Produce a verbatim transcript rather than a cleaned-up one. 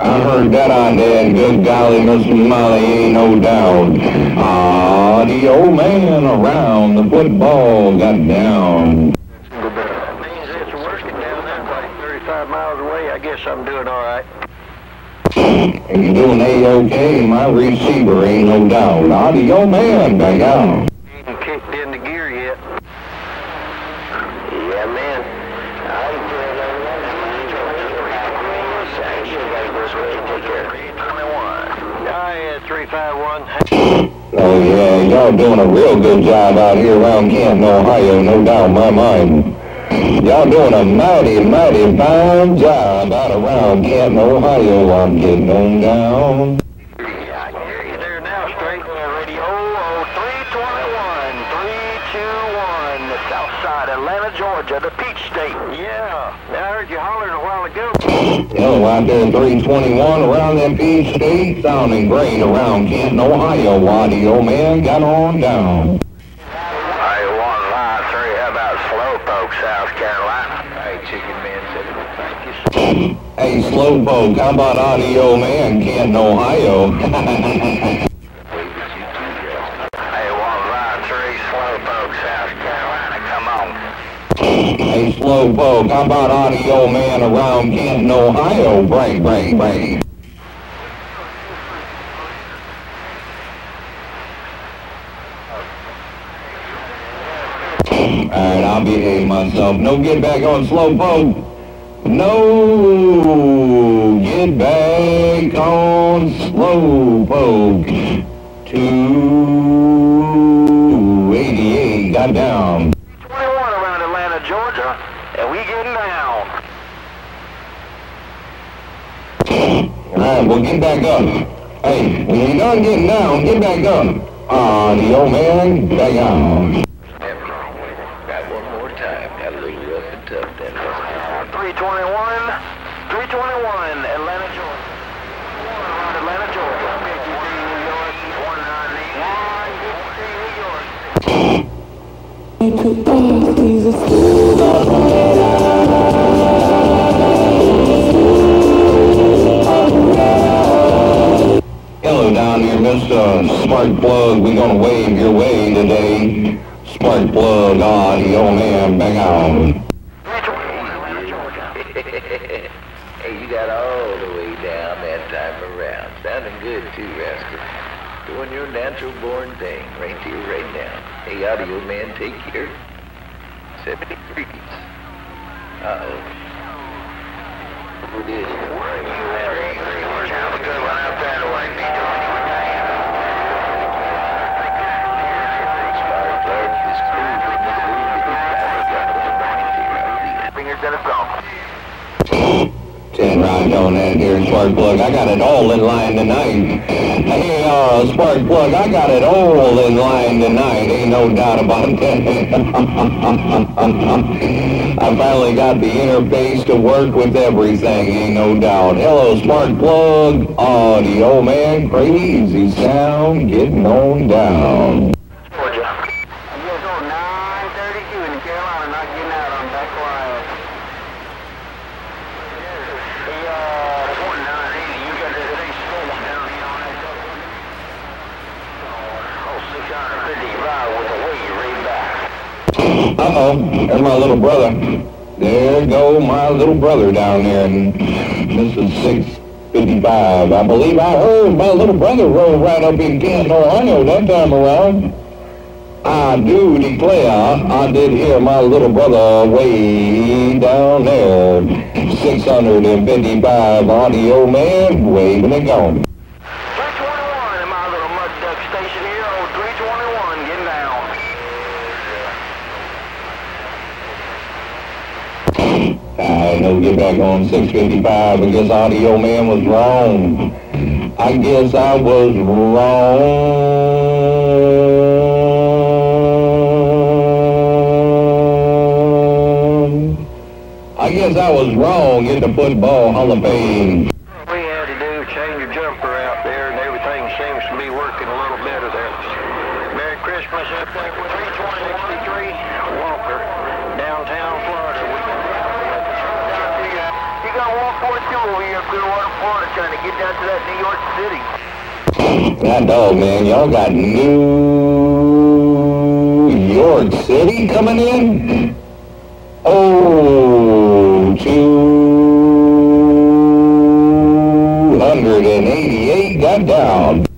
I heard that I did. Good golly, Mister Molly, ain't no doubt. Ah, the old man around the football got down. Means it's working down there, like thirty-five miles away. I guess I'm doing all right. You're doing A-OK. My receiver ain't no doubt. Ah, the old man back out. Ain't kicked in the gear yet. Yeah, man. I ain't doing no three five one. Oh yeah, y'all doing a real good job out here around Canton, Ohio, no doubt in my mind. Y'all doing a mighty, mighty fine job out around Canton, Ohio. I'm getting on down. Yeah, I can hear you there now, straight on the radio. Oh, three twenty-one, three two one, the south side, Atlanta, Georgia, the Peach State. Yeah, I heard you hollering a while ago. Yo, out there three twenty-one around that Peach State, sounding great around Canton, Ohio. Audio man got on down. I want line three, how about Slowpoke, South Carolina? Hey, Chicken Man said thank you. Hey, Slowpoke, how about Audio man, Canton, Ohio? Hey, one line three, Slowpoke, South Carolina, come on. Hey, Slowpoke, how about Audio man around Canton, Ohio? Break, break, break. Alright, I'll behave myself. No get back on Slowpoke. No get back on Slowpoke. two eighty-eight got down. twenty-one around Atlanta, Georgia, and we getting down. Alright, well get back up. Hey, when you're done getting down, get back up. Ah, the old man, back out. three twenty-one, three twenty-one, Atlanta, Georgia. Around Atlanta, Georgia. one ninety-one. Hello down here, Mister Spark Plug. We're gonna wave your way today. Spark Plug, audio man, back out. Hey, you got all the way down that time around. Sounding good too, Rascal. Doing your natural born thing, right here, right now. Hey, audio man, take care. seventy-three. Uh-oh. Who did it? Sounds good one out there, the way me doing you with that. Spark plug is cool. Fingers in the phone. Ten right on that here, Spark Plug. I got it all in line tonight. Hey, uh, Spark Plug, I got it all in line tonight. Ain't no doubt about it. I finally got the interface to work with everything. Ain't no doubt. Hello, Spark Plug. Audio man, crazy sound, getting on down. Georgia. I'm going to go nine thirty-two in Carolina, not getting out on that quiet. Uh-oh, there's my little brother. There go my little brother down there, and this is six fifty-five. I believe I heard my little brother roll right up in Canton, Ohio that time around. I do declare, I did hear my little brother way down there. six fifty-five audio man, waving and going. three twenty-one in my little mud duck station here. Oh, three twenty-one, getting down. I know get back on six fifty-five. I guess audio man was wrong. I guess I was wrong. I guess I was wrong in the Football Hall of Fame. We had to do change your jumper out there, and everything seems to be working a little better there. Merry Christmas up there with three twenty sixty-three Walker, downtown Florida. You got one forty-two over here. up Clearwater, Florida, trying to get down to that New York City. God dog, man, y'all got New York City coming in? Oh, two hundred eighty-eight got down.